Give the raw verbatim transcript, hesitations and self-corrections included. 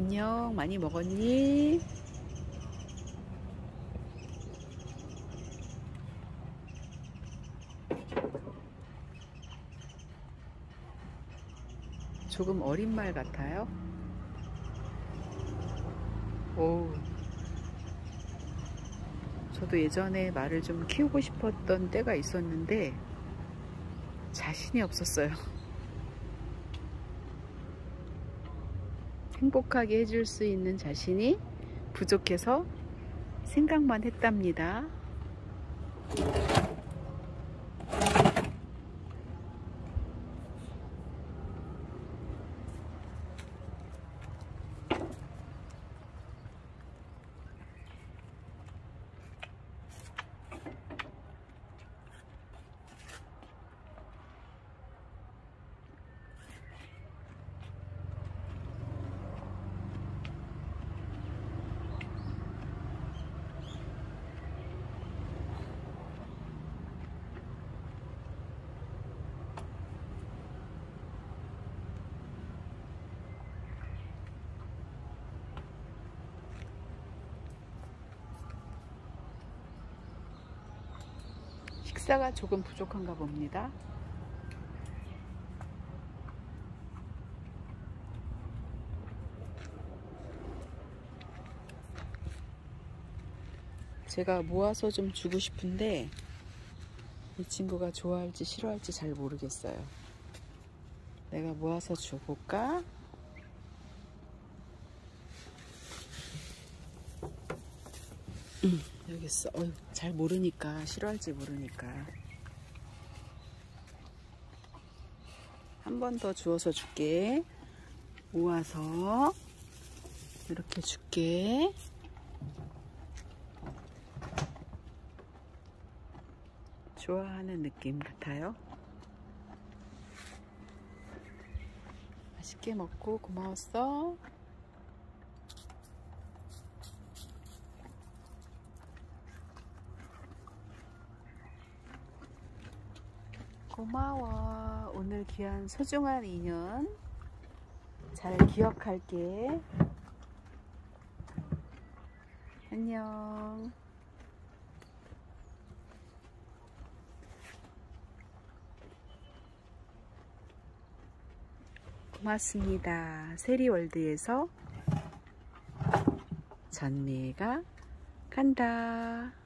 안녕, 많이 먹었니? 조금 어린 말 같아요. 오, 저도 예전에 말을 좀 키우고 싶었던 때가 있었는데 자신이 없었어요. 행복하게 해줄 수 있는 자신이 부족해서 생각만 했답니다. 식사가 조금 부족한가 봅니다. 제가 모아서 좀 주고 싶은데 이 친구가 좋아할지 싫어할지 잘 모르겠어요. 내가 모아서 줘볼까? 음, 여기 있어. 어휴, 잘 모르니까, 싫어할지 모르니까. 한 번 더 주워서 줄게. 모아서 이렇게 줄게. 좋아하는 느낌 같아요. 맛있게 먹고 고마웠어. 고마워. 오늘 귀한 소중한 인연 잘 기억할게. 안녕. 고맙습니다. 세리월드에서 전미가 간다.